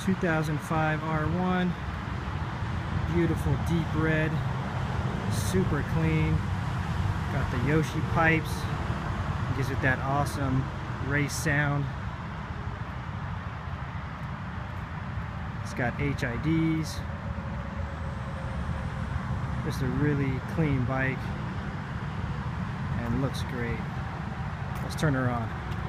2005 R1. Beautiful deep red, super clean. Got the Yoshi pipes, gives it that awesome race sound. It's got HIDs. Just a really clean bike and looks great. Let's turn her on.